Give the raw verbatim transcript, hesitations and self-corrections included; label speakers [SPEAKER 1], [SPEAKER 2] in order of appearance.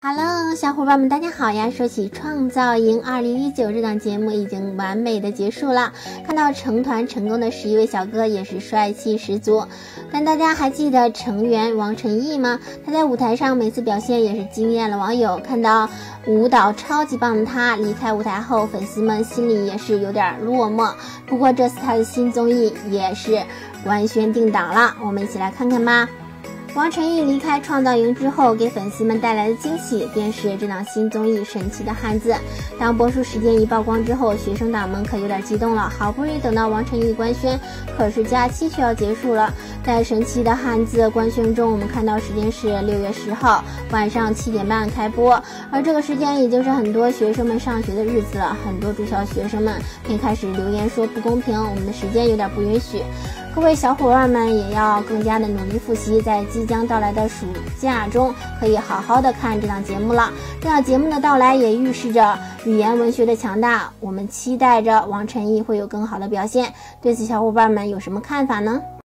[SPEAKER 1] Hello， 小伙伴们，大家好呀！说起《创造营二零一九》这档节目已经完美的结束了，看到成团成功的十一位小哥也是帅气十足。但大家还记得成员王晨毅吗？他在舞台上每次表现也是惊艳了网友，看到舞蹈超级棒的他离开舞台后，粉丝们心里也是有点落寞。不过这次他的新综艺也是官宣定档了，我们一起来看看吧。王晨毅离开创造营之后，给粉丝们带来的惊喜便是这档新综艺《神奇的汉子》。当播出时间一曝光之后，学生党们可有点激动了。好不容易等到王晨毅官宣，可是假期却要结束了。在《神奇的汉子》官宣中，我们看到时间是六月十号晚上七点半开播，而这个时间已经是很多学生们上学的日子了。很多住校学生们便开始留言说不公平，我们的时间有点不允许。各位小伙伴们也要更加的努力复习，在即将到来的暑假中可以好好的看这档节目了。这档节目的到来也预示着语言文学的强大，我们期待着王晨毅会有更好的表现。对此小伙伴们有什么看法呢？